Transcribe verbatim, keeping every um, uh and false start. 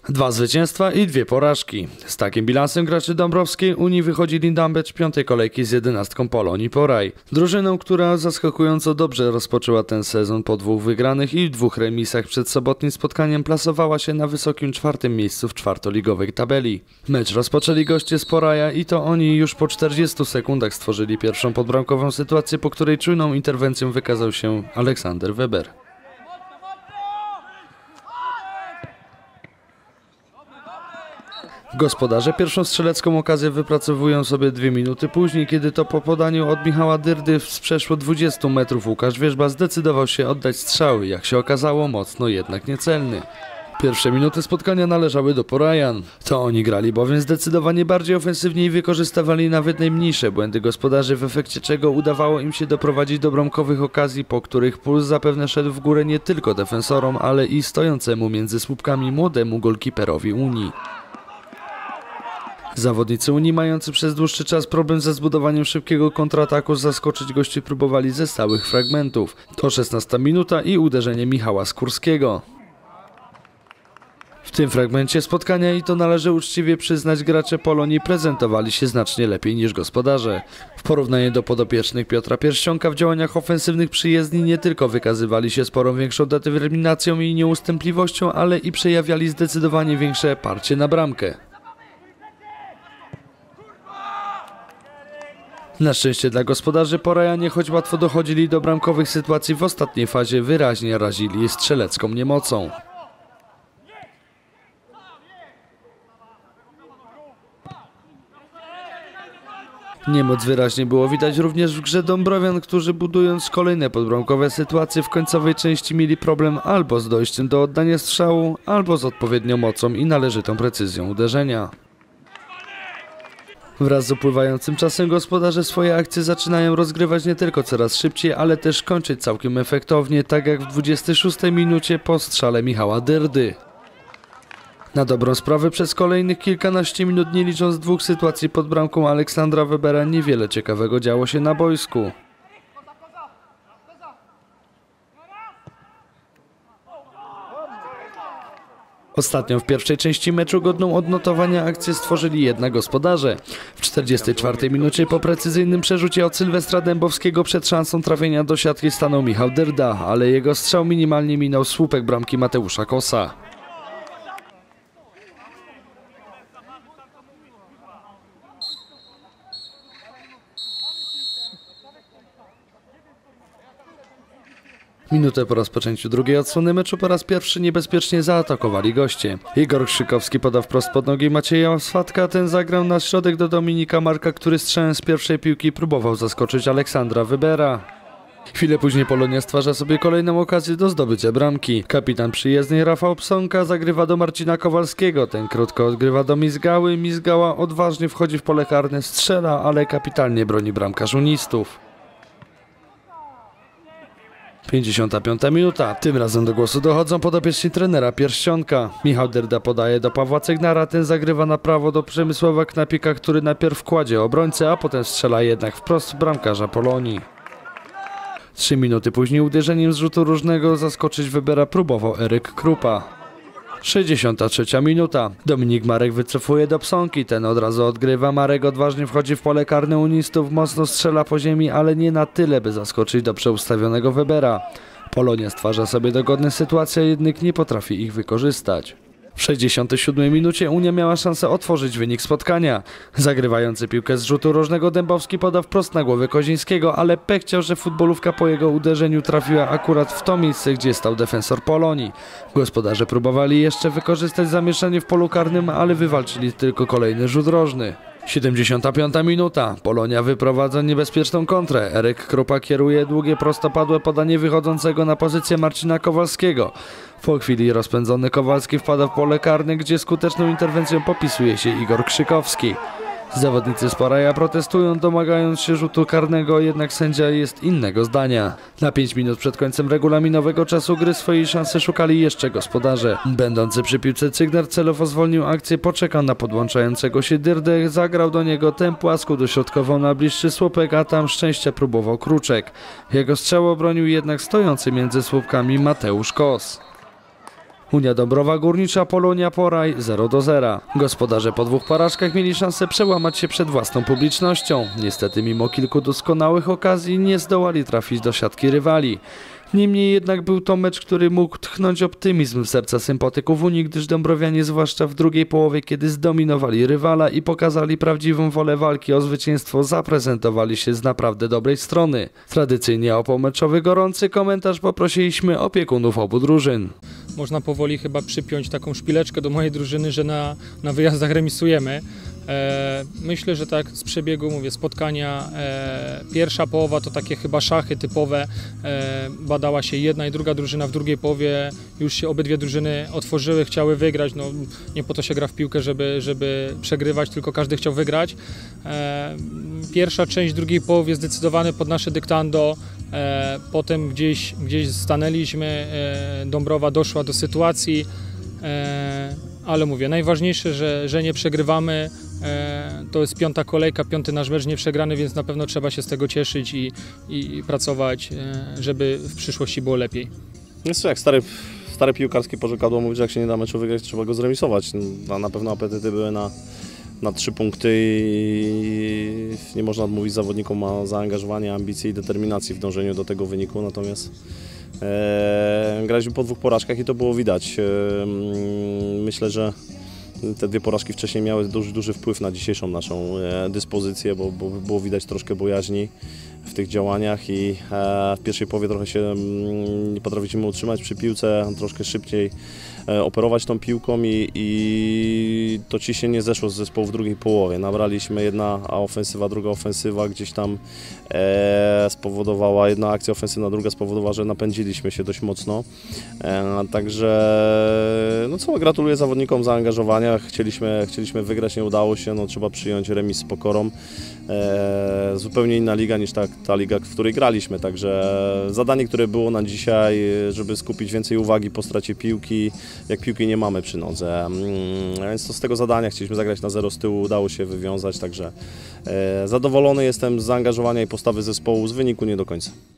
Dwa zwycięstwa i dwie porażki. Z takim bilansem graczy Dąbrowskiej Unii wychodzili na mecz piątej kolejki z jedenastką Polonii Poraj. Drużyną, która zaskakująco dobrze rozpoczęła ten sezon po dwóch wygranych i dwóch remisach przed sobotnim spotkaniem, plasowała się na wysokim czwartym miejscu w czwartoligowej tabeli. Mecz rozpoczęli goście z Poraja i to oni już po czterdziestu sekundach stworzyli pierwszą podbramkową sytuację, po której czujną interwencją wykazał się Aleksander Weber. Gospodarze pierwszą strzelecką okazję wypracowują sobie dwie minuty później, kiedy to po podaniu od Michała Dyrdy z przeszło dwudziestu metrów Łukasz Wierzba zdecydował się oddać strzały, jak się okazało mocno jednak niecelny. Pierwsze minuty spotkania należały do Porajan. To oni grali bowiem zdecydowanie bardziej ofensywnie i wykorzystywali nawet najmniejsze błędy gospodarzy, w efekcie czego udawało im się doprowadzić do bramkowych okazji, po których puls zapewne szedł w górę nie tylko defensorom, ale i stojącemu między słupkami młodemu golkiperowi Unii. Zawodnicy Unii, mający przez dłuższy czas problem ze zbudowaniem szybkiego kontrataku, zaskoczyć gości próbowali ze stałych fragmentów. To szesnasta minuta i uderzenie Michała Skórskiego. W tym fragmencie spotkania, i to należy uczciwie przyznać, gracze Polonii prezentowali się znacznie lepiej niż gospodarze. W porównaniu do podopiecznych Piotra Pierścionka w działaniach ofensywnych przyjezdni nie tylko wykazywali się sporą większą determinacją i nieustępliwością, ale i przejawiali zdecydowanie większe parcie na bramkę. Na szczęście dla gospodarzy Porajanie, choć łatwo dochodzili do bramkowych sytuacji, w ostatniej fazie wyraźnie razili strzelecką niemocą. Niemoc wyraźnie było widać również w grze Dąbrowian, którzy budując kolejne podbramkowe sytuacje w końcowej części mieli problem albo z dojściem do oddania strzału, albo z odpowiednią mocą i należytą precyzją uderzenia. Wraz z upływającym czasem gospodarze swoje akcje zaczynają rozgrywać nie tylko coraz szybciej, ale też kończyć całkiem efektownie, tak jak w dwudziestej szóstej minucie po strzale Michała Dyrdy. Na dobrą sprawę przez kolejnych kilkanaście minut, nie licząc dwóch sytuacji pod bramką Aleksandra Webera, niewiele ciekawego działo się na boisku. Ostatnią w pierwszej części meczu godną odnotowania akcję stworzyli jednak gospodarze. W czterdziestej czwartej minucie po precyzyjnym przerzucie od Sylwestra Dębowskiego przed szansą trafienia do siatki stanął Michał Dyrda, ale jego strzał minimalnie minął słupek bramki Mateusza Kosa. Minutę po rozpoczęciu drugiej odsłony meczu po raz pierwszy niebezpiecznie zaatakowali goście. Igor Krzykowski podał wprost pod nogi Macieja Swatka, ten zagrał na środek do Dominika Marka, który strzałem z pierwszej piłki próbował zaskoczyć Aleksandra Webera. Chwilę później Polonia stwarza sobie kolejną okazję do zdobycia bramki. Kapitan przyjezdnej Rafał Psonka zagrywa do Marcina Kowalskiego, ten krótko odgrywa do Mizgały, Mizgała odważnie wchodzi w pole karne, strzela, ale kapitalnie broni bramkarz unistów. pięćdziesiąta piąta minuta. Tym razem do głosu dochodzą podopieczni trenera Pierścionka. Michał Dyrda podaje do Pawła Cegnara, ten zagrywa na prawo do Przemysława Knapika, który najpierw kładzie obrońcę, a potem strzela jednak wprost w bramkarza Polonii. Trzy minuty później uderzeniem z rzutu różnego zaskoczyć Webera próbował Eryk Krupa. sześćdziesiąta trzecia minuta. Dominik Marek wycofuje do Psonki, ten od razu odgrywa, Marek odważnie wchodzi w pole karne unistów, mocno strzela po ziemi, ale nie na tyle, by zaskoczyć do przeustawionego Webera. Polonia stwarza sobie dogodne sytuacje, jednak nie potrafi ich wykorzystać. W sześćdziesiątej siódmej minucie Unia miała szansę otworzyć wynik spotkania. Zagrywający piłkę z rzutu rożnego Dębowski podał wprost na głowę Kozińskiego, ale pech chciał, że futbolówka po jego uderzeniu trafiła akurat w to miejsce, gdzie stał defensor Polonii. Gospodarze próbowali jeszcze wykorzystać zamieszanie w polu karnym, ale wywalczyli tylko kolejny rzut rożny. siedemdziesiąta piąta minuta. Polonia wyprowadza niebezpieczną kontrę. Eryk Krupa kieruje długie prostopadłe podanie wychodzącego na pozycję Marcina Kowalskiego. Po chwili rozpędzony Kowalski wpada w pole karne, gdzie skuteczną interwencją popisuje się Igor Krzykowski. Zawodnicy z Poraja protestują, domagając się rzutu karnego, jednak sędzia jest innego zdania. Na pięć minut przed końcem regulaminowego czasu gry swojej szansy szukali jeszcze gospodarze. Będący przy piłce Cygnar celowo zwolnił akcję, poczekał na podłączającego się Dyrdę, zagrał do niego tę płaską dośrodkową na bliższy słupek, a tam szczęścia próbował Kruczek. Jego strzał obronił jednak stojący między słupkami Mateusz Kos. Unia Dąbrowa Górnicza, Polonia Poraj zero do zera. Gospodarze po dwóch porażkach mieli szansę przełamać się przed własną publicznością. Niestety mimo kilku doskonałych okazji nie zdołali trafić do siatki rywali. Niemniej jednak był to mecz, który mógł tchnąć optymizm w serca sympatyków Unii, gdyż dąbrowianie zwłaszcza w drugiej połowie, kiedy zdominowali rywala i pokazali prawdziwą wolę walki o zwycięstwo, zaprezentowali się z naprawdę dobrej strony. Tradycyjnie o pomeczowy gorący komentarz poprosiliśmy opiekunów obu drużyn. Można powoli chyba przypiąć taką szpileczkę do mojej drużyny, że na, na wyjazdach remisujemy. E, myślę, że tak z przebiegu, mówię, spotkania, e, pierwsza połowa to takie chyba szachy typowe, e, badała się jedna i druga drużyna, w drugiej połowie już się obydwie drużyny otworzyły, chciały wygrać, no nie po to się gra w piłkę, żeby, żeby przegrywać, tylko każdy chciał wygrać. E, pierwsza część drugiej połowy zdecydowanie pod nasze dyktando, e, potem gdzieś, gdzieś stanęliśmy, e, Dąbrowa doszła do sytuacji, e, ale mówię, najważniejsze, że, że nie przegrywamy, e, to jest piąta kolejka, piąty nasz mecz nie przegrany, więc na pewno trzeba się z tego cieszyć i, i, i pracować, e, żeby w przyszłości było lepiej. Jest to jak stare, stare piłkarskie porzekadło mówi, że jak się nie da meczu wygrać, trzeba go zremisować. No, na pewno apetyty były na, na trzy punkty i nie można odmówić zawodnikom o zaangażowanie, ambicji i determinacji w dążeniu do tego wyniku, natomiast e, graliśmy po dwóch porażkach i to było widać. E, myślę, że te dwie porażki wcześniej miały duży, duży wpływ na dzisiejszą naszą e, dyspozycję, bo, bo było widać troszkę bojaźni w tych działaniach i e, w pierwszej połowie trochę się mm, nie potrafiliśmy utrzymać przy piłce, troszkę szybciej e, operować tą piłką i, i to ciśnienie zeszło z zespołu w drugiej połowie. Nabraliśmy jedna ofensywa, druga ofensywa gdzieś tam e, spowodowała, jedna akcja ofensywna, druga spowodowała, że napędziliśmy się dość mocno. E, także no co, gratuluję zawodnikom zaangażowania, chcieliśmy, chcieliśmy wygrać, nie udało się, no trzeba przyjąć remis z pokorą. E, zupełnie inna liga niż ta, ta liga, w której graliśmy, także zadanie, które było na dzisiaj, żeby skupić więcej uwagi po stracie piłki, jak piłki nie mamy przy nodze, mm, więc to z tego zadania chcieliśmy zagrać na zero z tyłu, udało się wywiązać, także e, zadowolony jestem z zaangażowania i postawy zespołu, z wyniku nie do końca.